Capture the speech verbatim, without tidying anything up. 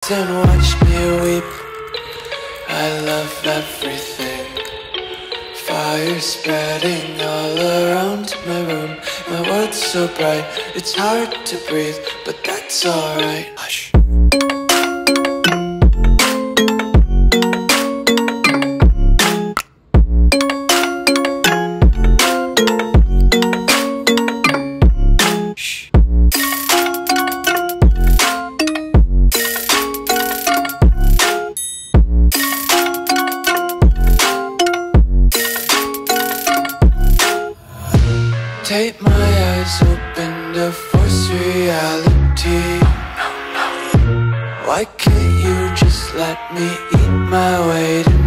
tears and watch me weep. I love everything. Fire spreading all around my room. My world's so bright, it's hard to breathe, but that's alright. Hush. Take my eyes open to force reality. Why can't you just let me eat my weight in